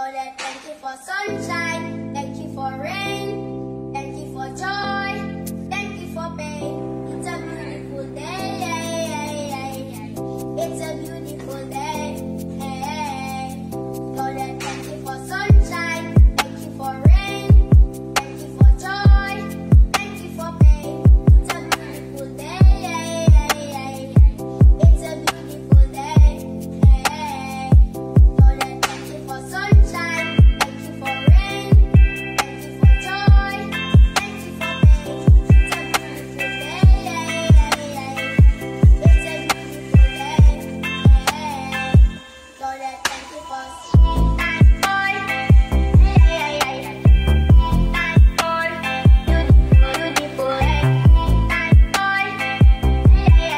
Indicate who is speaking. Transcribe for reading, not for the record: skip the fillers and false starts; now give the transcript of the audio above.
Speaker 1: Lord, thank you for sunshine, thank you for rain, thank you for joy, thank you for pain. It's a beautiful day. It's a beautiful